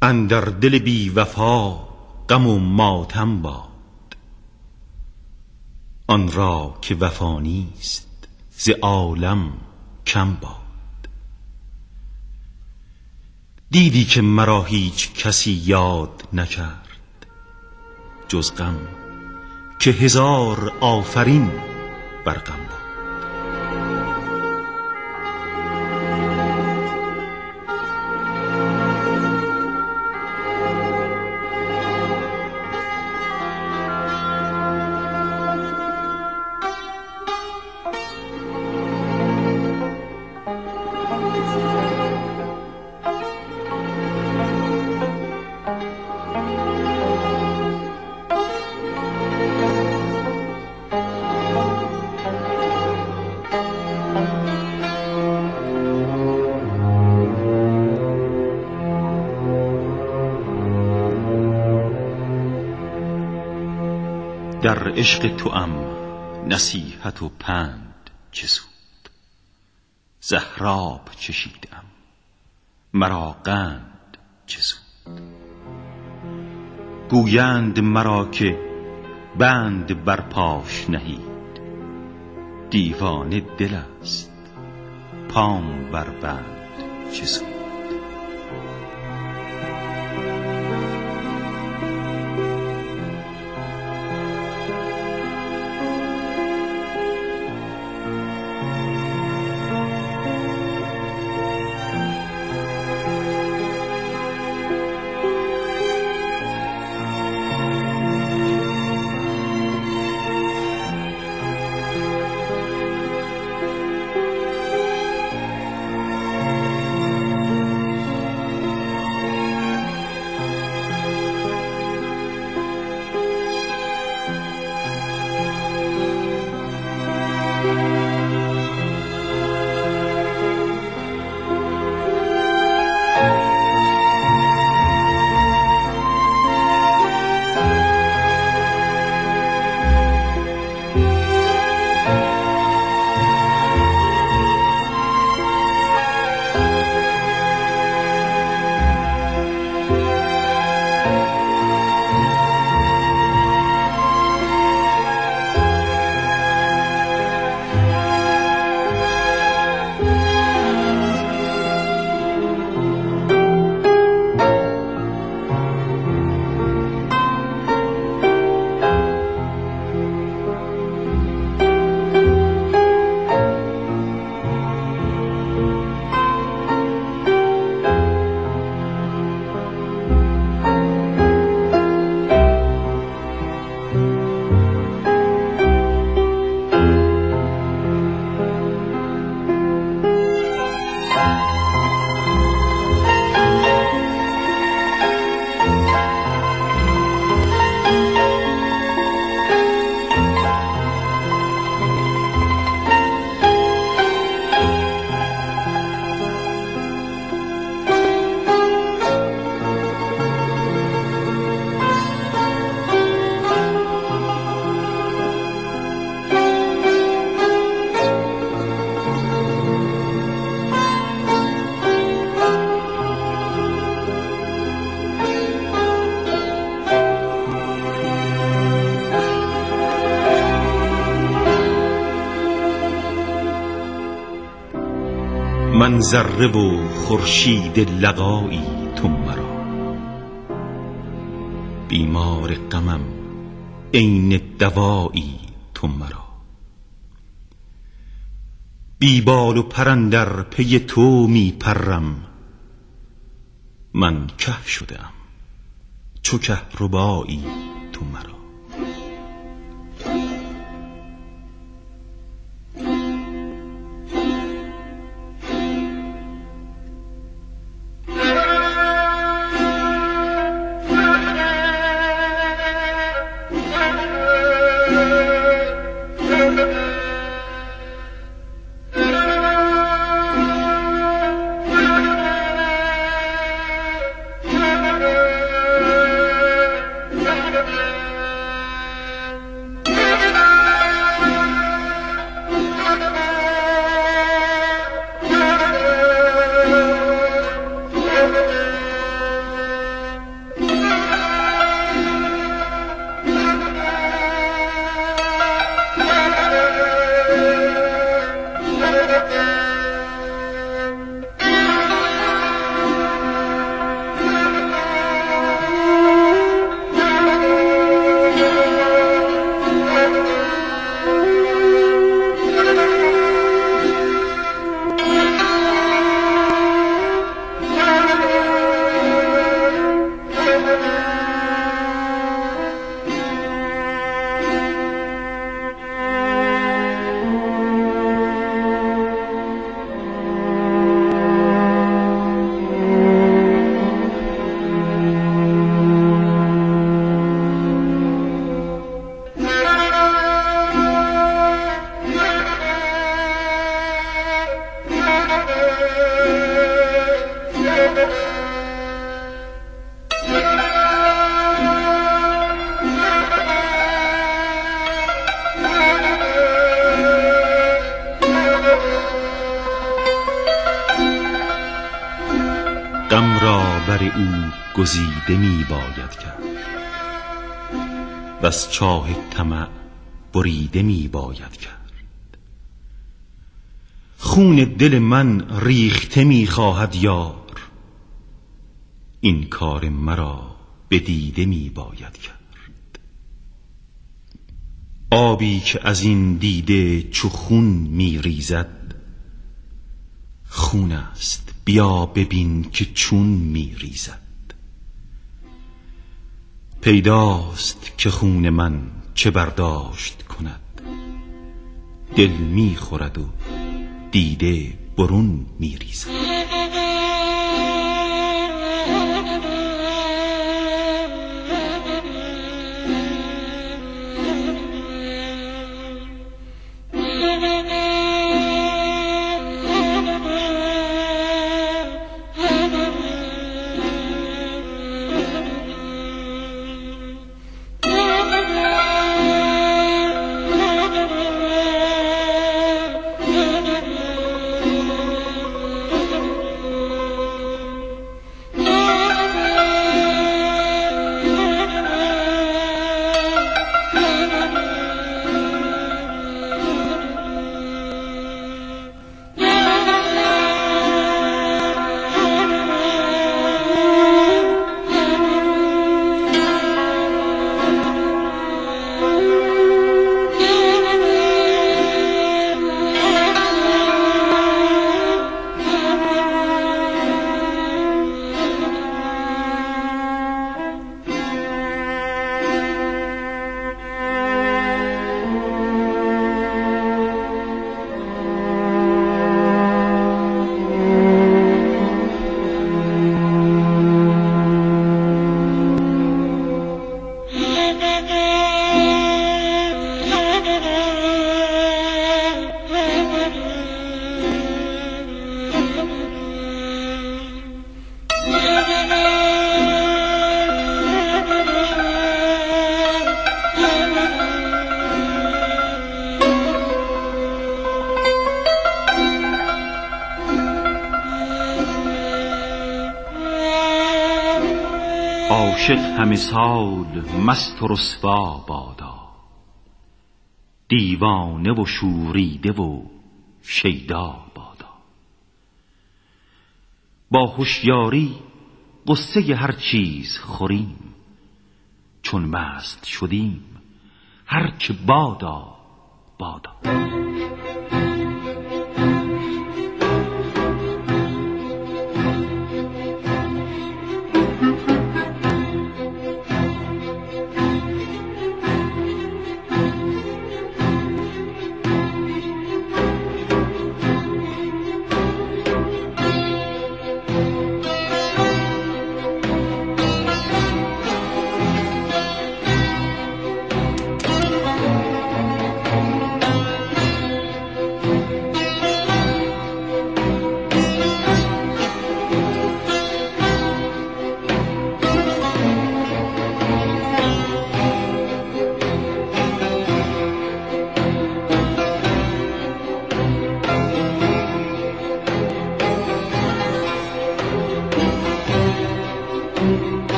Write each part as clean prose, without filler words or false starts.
اندر دل بی وفا غم و ماتم باد، آن را که وفا نیست ز عالم کم باد. دیدی که مرا هیچ کسی یاد نکرد جز غم، که هزار آفرین بر غم باد. در عشق توام نصیحت و پند چه سود، زهراب چشیدم مرا قند چه سود. گویند مرا که بند بر پاش نهید، دیوانه دل است پام بر بند چه سود. من ذره و خورشید لقایی تو مرا، بیمار غمم عین دوایی تو مرا. بی بال و پر اندر پی تو می پرم، من که شده‌ام چو کهربایی تو مرا. غم را بر او گزیده می باید کرد و از چاه طمع بریده می باید کرد. خون دل من ریخته می خواهد یار، این کار مرا به دیده می باید کرد. آبی که از این دیده چو خون می ریزد، خون است بیا ببین که چون می ریزد. پیداست که خون من چه برداشت کند، دل می خورد و دیده برون می ریزد. عاشق همه سال مست و رسوا بادا، دیوانه و شوریده و شیدا بادا. با هوشیاری قصه هر چیز خوریم، چون مست شدیم هر که بادا بادا.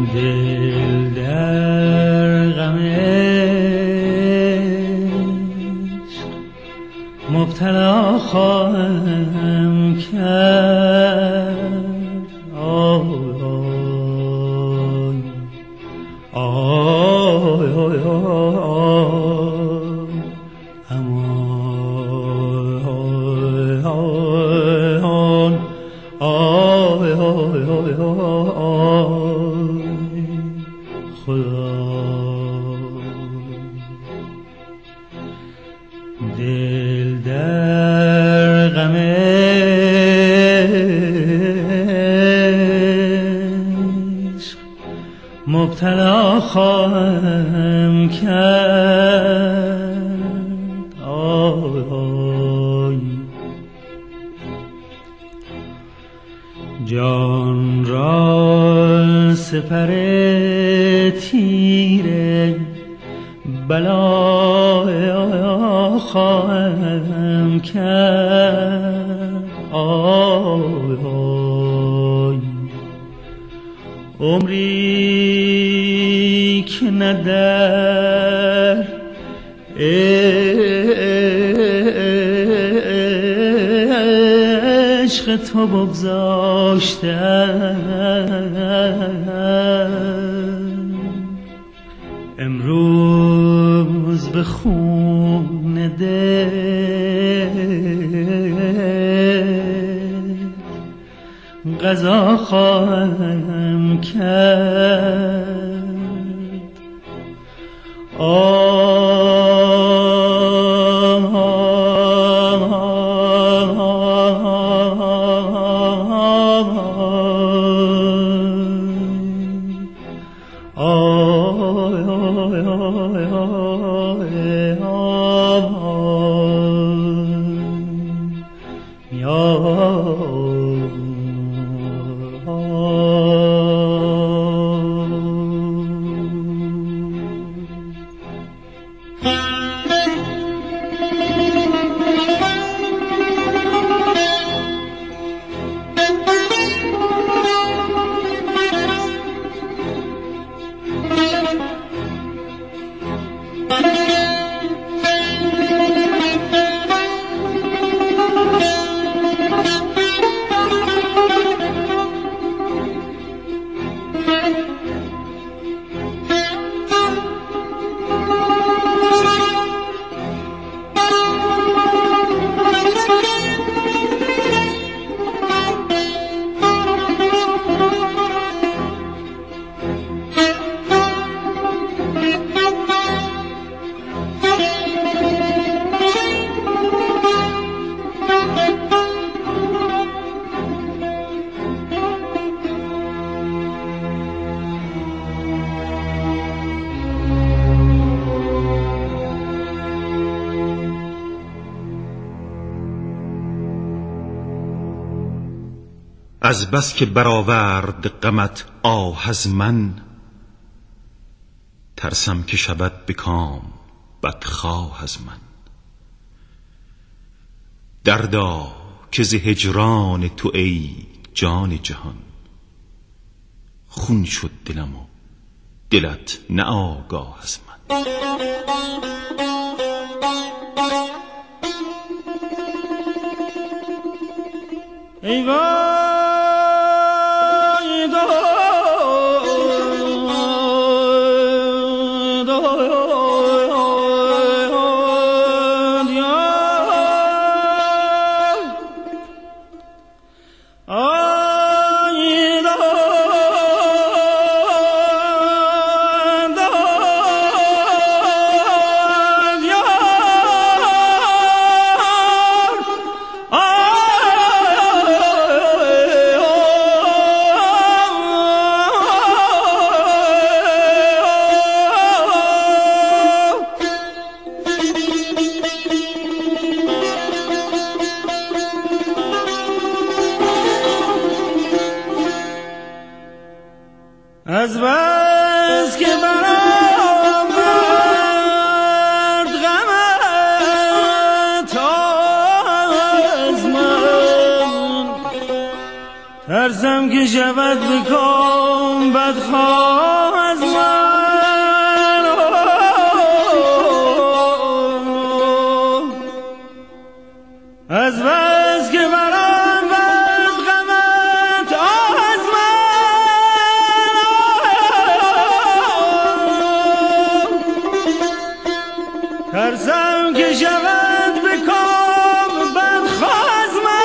دل در غم عشق مبتلا خواهم کرد. دل در غم عشق مبتلا خواهم کرد. جان را سپر تیره بلا خواهم کرد. عمری که نه در عشق تو بگذاشتم، امروز به خون دل قضا خواهم کرد. از بس که برآورد غمت آه از من، ترسم که شود به کام بدخواه از من. دردا که ز هجران تو ای جان جهان، خون شد دلم و دلت نه آگاه از من. ای وای از بس که برآورد غمت از من، ترسم که شود به کام بدخواه از من از بس که برام بد غمت از من ترسم که شود به کام بدخواه از من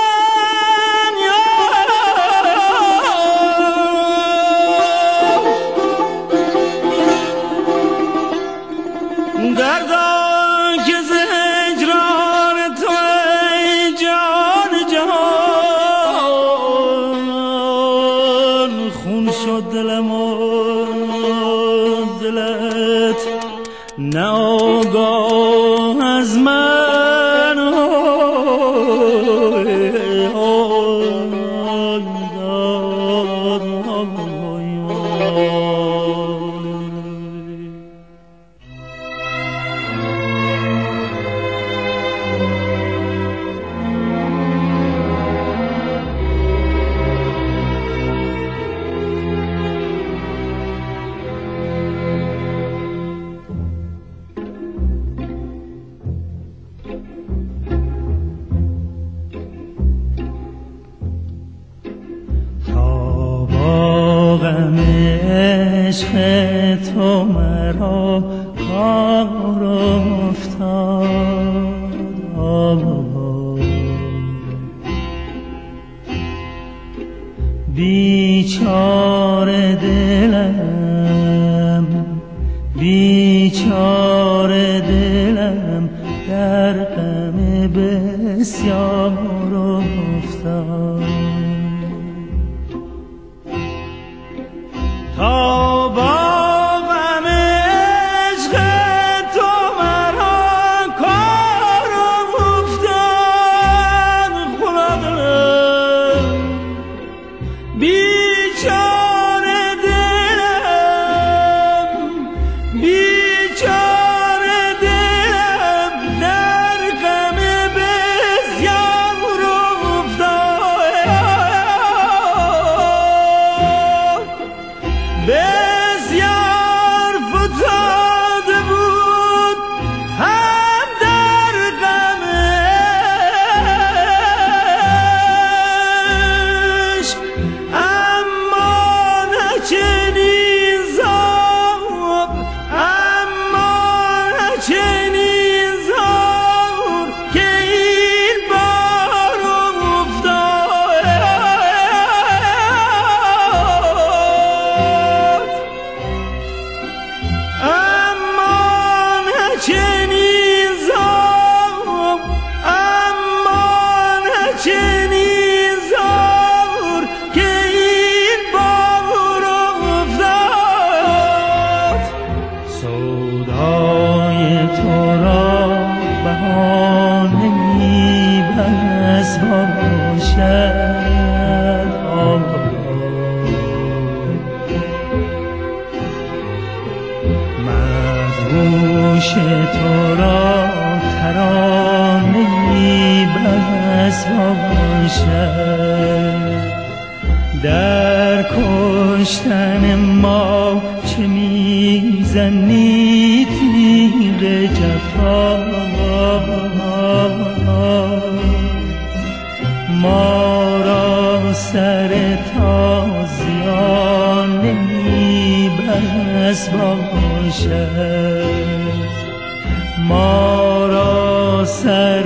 دردا که ز هجران تو ای جان جهان خون شد دلم و دلت ناگاه از من عشق تو مرا کار افتاد بیچاره دلم بیچاره دلم در غم بسیار افتاد تا با غم عشق تو مرا کار افتاد خدا دلم بیچاره دلم بیچاره دلم در غم بسیار افتاد بسیار فتاده بود هم در غمش اما نه چنین زار اما نه چنین زار که این بار افتاد اما نه چنین زار اما نه چنین زار که این بار افتاد سودای تو را بهانه ای بس باشد مدهوش تو را ترانه ای بس باشد در کشتن ما چه میزنی تیغ جفا ما را سر تازیانه ای بس باشد ما را سر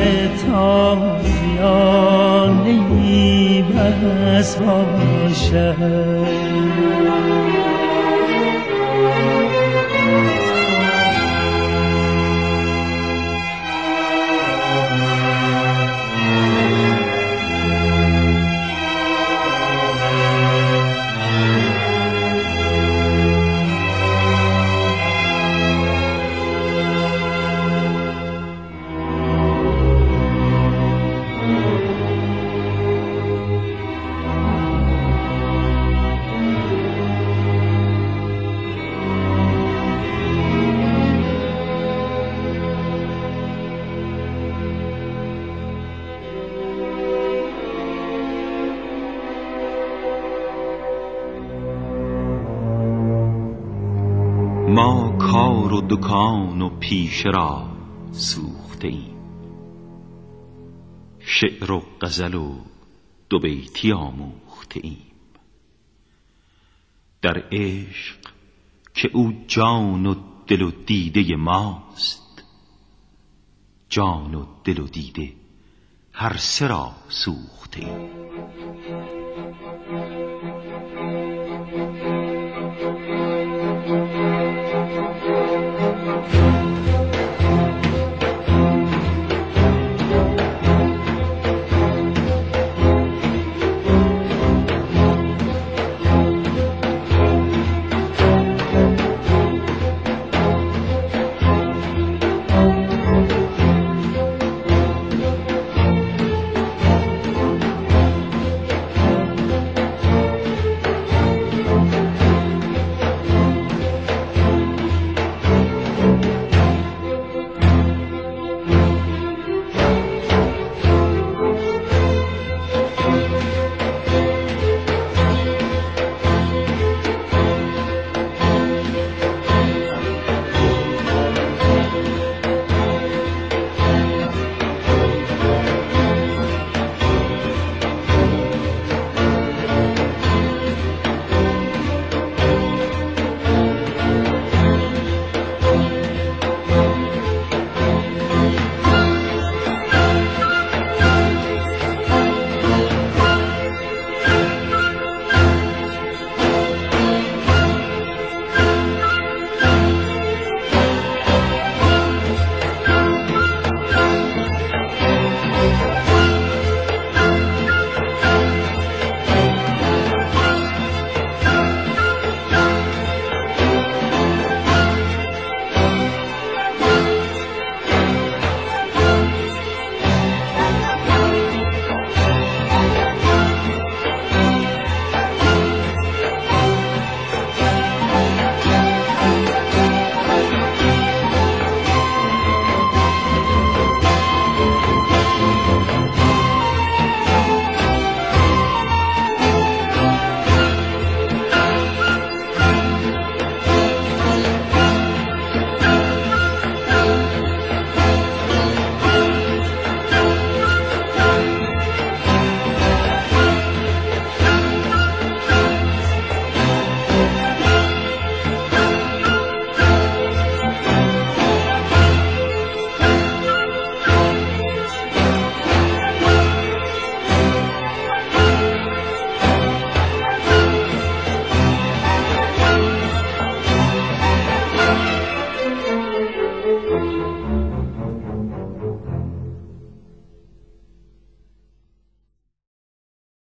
تازیانه ای بس باشد ما کار و دکان و پیشه را سوخته ایم، شعر و غزل و دو بیتی آموخته ایم. در عشق که او جان و دل و دیده ماست، جان و دل و دیده هر سه را سوخته ایم.